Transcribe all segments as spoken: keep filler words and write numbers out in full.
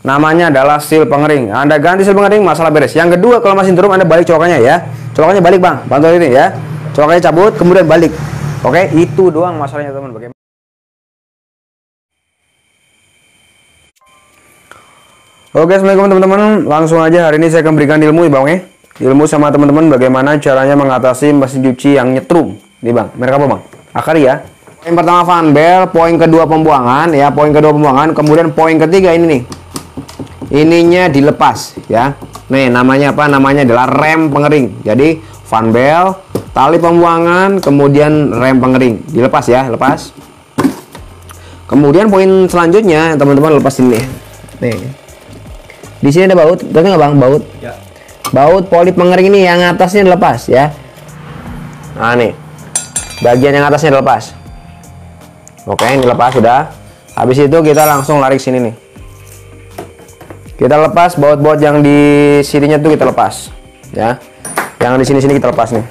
namanya adalah seal pengering. Anda ganti seal pengering, masalah beres. Yang kedua, kalau masih turun, Anda balik colokannya ya. Colokannya balik bang, bantu ini ya. Colokannya cabut, kemudian balik. Oke, itu doang masalahnya teman. Bagaimana? Oke, assalamualaikum teman-teman. Langsung aja hari ini saya akan berikan ilmu ya bang, ya. Ilmu sama teman-teman bagaimana caranya mengatasi mesin cuci yang nyetrum. Nih bang, merek apa bang? Akari ya. Yang pertama fan belt, poin kedua pembuangan ya, poin kedua pembuangan, kemudian poin ketiga ini nih. Ininya dilepas ya. Nih namanya apa? Namanya adalah rem pengering. Jadi fan belt, tali pembuangan, kemudian rem pengering. Dilepas ya, lepas. Kemudian poin selanjutnya teman-teman lepas ini. Nih. Di sini ada baut, tapi nggak bang? Baut. Ya. Baut poli pengering ini yang atasnya dilepas ya. Nah nih, bagian yang atasnya dilepas. Oke, ini lepas sudah. Habis itu kita langsung lari ke sini nih. Kita lepas baut-baut yang di sininya tuh kita lepas, ya. Yang di sini-sini kita lepas nih.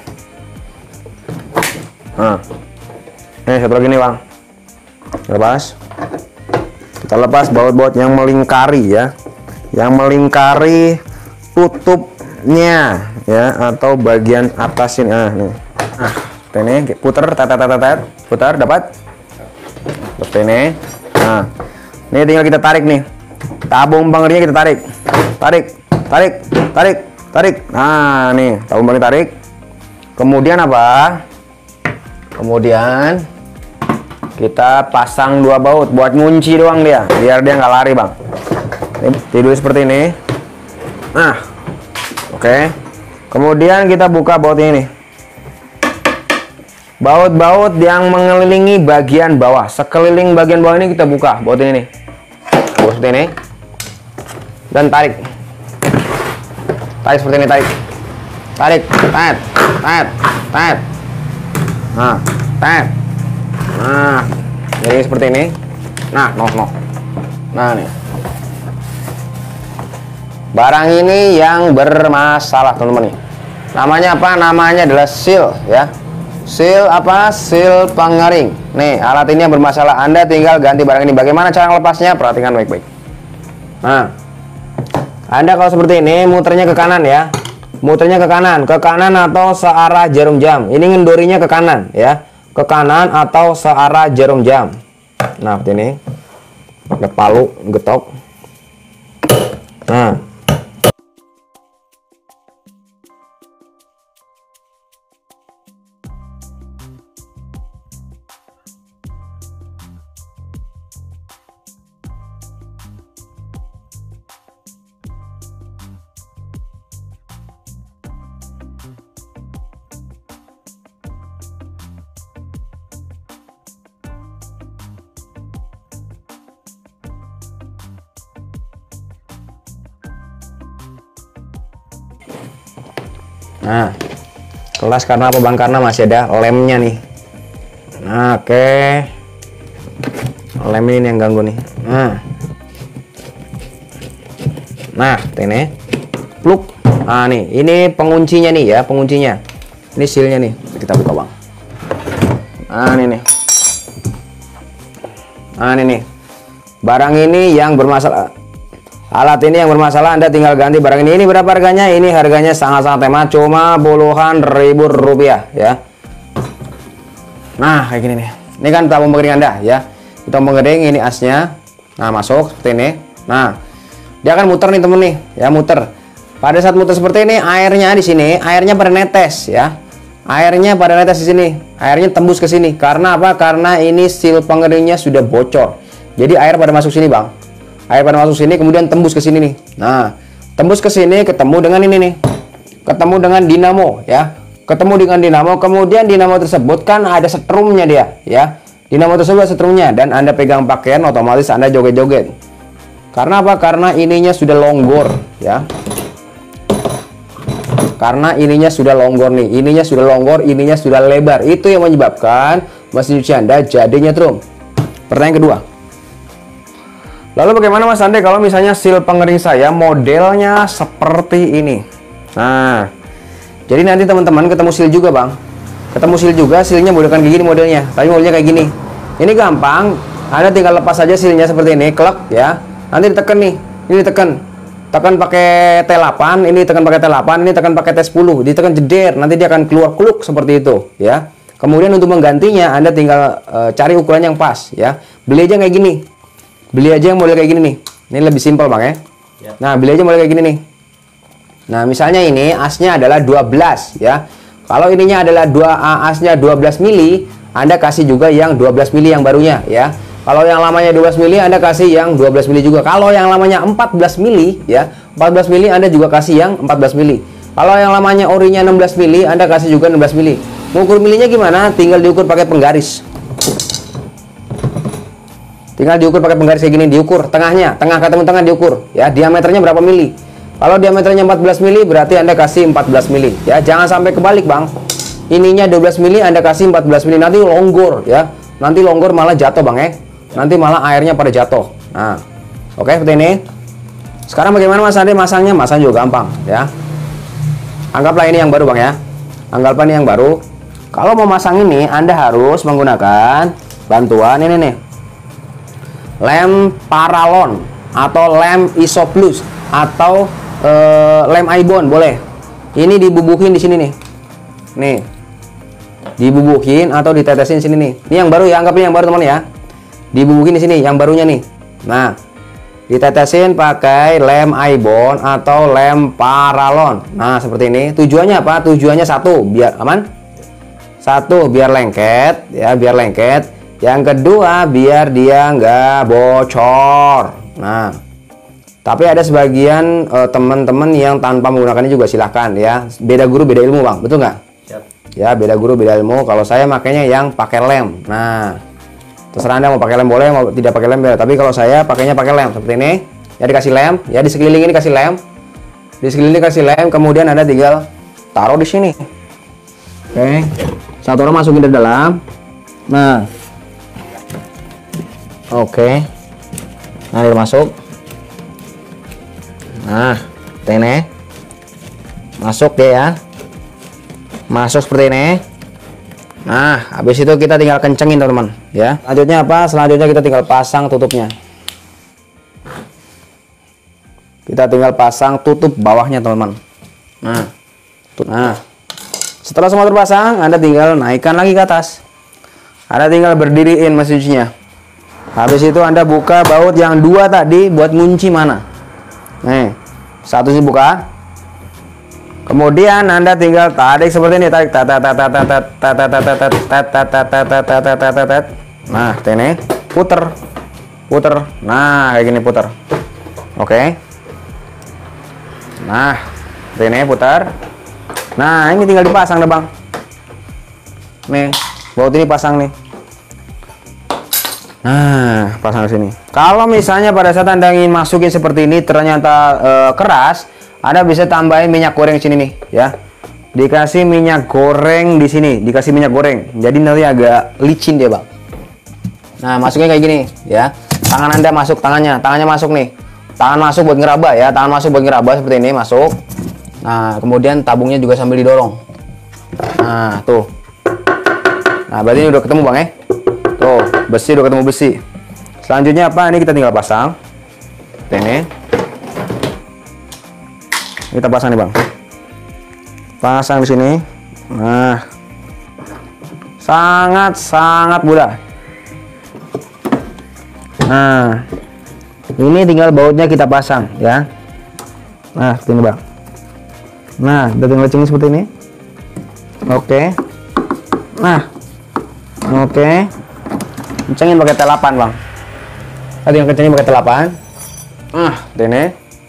Nah, nih satu lagi nih bang. Lepas. Kita lepas baut-baut yang melingkari ya. Yang melingkari tutupnya ya, atau bagian atas ini. Ah, nih. Nah, ini putar, tet tet tet, putar, dapat. Seperti ini. Nah, ini tinggal kita tarik nih. Tabung pengeringnya kita tarik. Tarik, tarik, tarik, tarik. Nah, nih, tabung pengering tarik. Kemudian apa? Kemudian kita pasang dua baut buat ngunci doang dia, biar dia nggak lari, Bang. Tidur seperti ini. Nah, oke. Kemudian kita buka baut ini. Baut-baut yang mengelilingi bagian bawah, sekeliling bagian bawah ini kita buka baut ini nih. Buka seperti ini. Dan tarik. Tarik seperti ini, tarik. Tarik, tet, tet, tet. Nah, tet. Nah, jadi seperti ini. Nah, noh, noh. Nah, nih. Barang ini yang bermasalah, teman-teman nih. Namanya apa? Namanya adalah seal ya. Seal apa? Seal pengering. Nih, alat ini yang bermasalah. Anda tinggal ganti barang ini. Bagaimana cara lepasnya? Perhatikan baik-baik. Nah, Anda kalau seperti ini, muternya ke kanan ya. Muternya ke kanan, ke kanan atau searah jarum jam. Ini ngendorinya ke kanan ya. Ke kanan atau searah jarum jam. Nah, seperti ini. Pakai palu, getok. Nah. Nah, kelas karena apa bang? Karena masih ada lemnya nih. Nah, oke. Okay. Lem ini yang ganggu nih. Nah, nah, ini plug. Nah, nih, ini penguncinya nih ya, penguncinya. Ini sealnya nih, kita buka bang. Nah, ini nih. Nah, ini nih. Barang ini yang bermasalah. Alat ini yang bermasalah, Anda tinggal ganti barang ini. Ini berapa harganya? Ini harganya sangat-sangat hemat, cuma puluhan ribu rupiah ya. Nah, kayak gini nih. Ini kan tabung pengering Anda ya. Tabung pengering ini asnya. Nah, masuk seperti ini. Nah, dia akan muter nih temen nih, ya muter. Pada saat muter seperti ini, airnya di sini, airnya pada netes ya. Airnya pada netes di sini. Airnya tembus ke sini. Karena apa? Karena ini seal pengeringnya sudah bocor. Jadi air pada masuk sini, Bang. Air pada masuk sini, kemudian tembus ke sini nih. Nah, tembus ke sini, ketemu dengan ini nih. Ketemu dengan dinamo ya. Ketemu dengan dinamo, kemudian dinamo tersebut kan ada setrumnya dia ya. Dinamo tersebut setrumnya, dan Anda pegang pakaian, otomatis Anda joget-joget. Karena apa? Karena ininya sudah longgor ya. Karena ininya sudah longgor nih. Ininya sudah longgor, ininya sudah lebar. Itu yang menyebabkan mesin cuci Anda jadi nyetrum. Pertanyaan kedua. Lalu bagaimana Mas Ande kalau misalnya seal pengering saya modelnya seperti ini? Nah, jadi nanti teman-teman ketemu seal juga bang. Ketemu seal juga, sealnya bukan kayak gini modelnya. Tapi modelnya kayak gini. Ini gampang, Anda tinggal lepas saja sealnya seperti ini, klek ya. Nanti ditekan nih. Ini tekan. Tekan pakai T delapan, ini tekan pakai T delapan, ini tekan pakai T sepuluh. Ditekan jeder, nanti dia akan keluar kluk seperti itu, ya. Kemudian untuk menggantinya Anda tinggal uh, cari ukuran yang pas, ya. Beli aja kayak gini. Beli aja yang model kayak gini nih. Ini lebih simpel, Bang, ya. Ya. Nah, beli aja model kayak gini nih. Nah, misalnya ini asnya adalah dua belas, ya. Kalau ininya adalah dua asnya dua belas mili, Anda kasih juga yang dua belas mili yang barunya, ya. Kalau yang lamanya dua belas mili, Anda kasih yang dua belas mili juga. Kalau yang lamanya empat belas mili, ya, empat belas mili Anda juga kasih yang empat belas mili. Kalau yang lamanya orinya enam belas mili, Anda kasih juga enam belas mili. Mengukur milinya gimana? Tinggal diukur pakai penggaris. Tinggal diukur pakai penggaris kayak gini, diukur tengahnya, tengah ketemu tengah diukur, ya. Diameternya berapa mili? Kalau diameternya empat belas mili, berarti Anda kasih empat belas mili, ya. Jangan sampai kebalik, Bang. Ininya dua belas mili, Anda kasih empat belas mili, nanti longgor, ya. Nanti longgor malah jatuh, Bang, ya. Nanti malah airnya pada jatuh. Nah, oke, seperti ini. Sekarang bagaimana Mas Ade masangnya? Masang juga gampang, ya. Anggaplah ini yang baru, Bang, ya. Anggaplah ini yang baru. Kalau mau masang ini, Anda harus menggunakan bantuan ini nih. Lem paralon atau lem isoplus atau eh, lem ibon boleh. Ini dibubuhin di sini nih. Nih. Dibubuhin atau ditetesin sini nih. Ini yang baru ya, anggap ini yang baru, teman, ya. Dibubuhin di sini yang barunya nih. Nah, ditetesin pakai lem ibon atau lem paralon. Nah, seperti ini. Tujuannya apa? Tujuannya satu, biar aman. Satu, biar lengket, ya, biar lengket. Yang kedua, biar dia nggak bocor. Nah, tapi ada sebagian uh, teman-teman yang tanpa menggunakannya juga silahkan, ya. Beda guru beda ilmu, Bang, betul nggak? Siap. Ya, beda guru beda ilmu. Kalau saya makanya yang pakai lem. Nah, terserah Anda mau pakai lem boleh, mau tidak pakai lem boleh. Tapi kalau saya pakainya pakai lem seperti ini. Ya, dikasih lem, ya, di sekeliling ini kasih lem. Di sekeliling kasih lem, kemudian Anda tinggal taruh di sini. Oke. Satu orang masukin ke dalam. Nah. Oke. Nah, dia masuk. Nah, seperti ini. Masuk dia, ya. Masuk seperti ini. Nah, habis itu kita tinggal kencengin, teman-teman, ya. Selanjutnya apa? Selanjutnya kita tinggal pasang tutupnya. Kita tinggal pasang tutup bawahnya, teman-teman. Nah, nah, setelah semua terpasang, Anda tinggal naikkan lagi ke atas. Anda tinggal berdiriin mesin cucinya. Habis itu Anda buka baut yang dua tadi buat ngunci mana. Nih, satu sih buka. Kemudian Anda tinggal tarik seperti ini, tarik, tat tat tat tat tat tat tat tat tat tat tat tat tat. Nah, ini puter, puter. Nah, kayak gini puter. Oke. Nah, ini putar. Nah, ini tinggal dipasang deh, Bang. Nih, baut ini pasang nih. Nah, pasang di sini. Kalau misalnya pada saat Anda ingin masukin seperti ini ternyata e, keras, Anda bisa tambahin minyak goreng sini nih, ya. Dikasih minyak goreng di sini, dikasih minyak goreng. Jadi nanti agak licin dia, Bang. Nah, masuknya kayak gini, ya. Tangan Anda masuk, tangannya, tangannya masuk nih. Tangan masuk buat ngeraba, ya. Tangan masuk buat ngeraba seperti ini, masuk. Nah, kemudian tabungnya juga sambil didorong. Nah, tuh. Nah, berarti ini udah ketemu, Bang, ya. Tuh, besi udah ketemu besi. Selanjutnya apa? Ini kita tinggal pasang. Ini. Kita pasang nih, Bang. Pasang di sini. Nah. Sangat sangat mudah. Nah. Ini tinggal bautnya kita pasang, ya. Nah, seperti ini, Bang. Nah, kita tinggal kencengin seperti ini. Oke. Nah. Oke. Kencengin pakai T delapan, Bang. Tadi yang kencengin pakai T delapan. Nah, ini.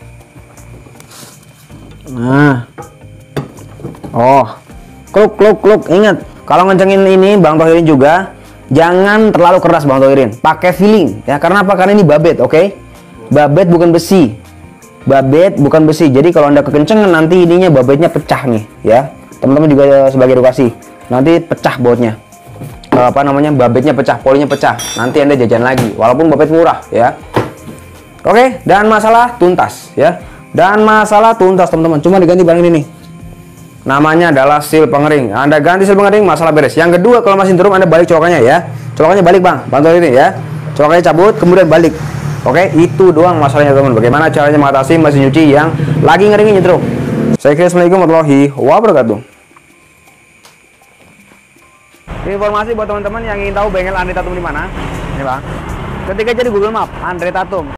Nah. Oh. Kluk kluk kluk. Ingat, kalau ngencengin ini Bang Thohirin juga jangan terlalu keras, Bang Thohirin. Pakai feeling, ya. Karena apa? Karena ini babet, oke? Okay? Babet bukan besi. Babet bukan besi. Jadi kalau Anda kekencengan nanti ininya babetnya pecah nih, ya. Teman-teman juga sebagai edukasi. Nanti pecah bautnya. Apa namanya, babetnya pecah, polinya pecah, nanti Anda jajan lagi walaupun babet murah, ya. Oke, dan masalah tuntas, ya. Dan masalah tuntas, teman-teman, cuma diganti barang ini nih. Namanya adalah seal pengering. Anda ganti seal pengering, masalah beres. Yang kedua, kalau masih turun Anda balik colokannya, ya. Colokannya balik, Bang. Bantu ini, ya. Colokannya cabut, kemudian balik. Oke, itu doang masalahnya teman. Bagaimana caranya mengatasi mesin cuci yang lagi ngeringin nyetrum. Saya kira Assalamualaikum warahmatullahi wabarakatuh. Informasi buat teman-teman yang ingin tahu bengkel Andre Tatum di mana. Ini bang, ketika jadi Google Map Andre Tatum.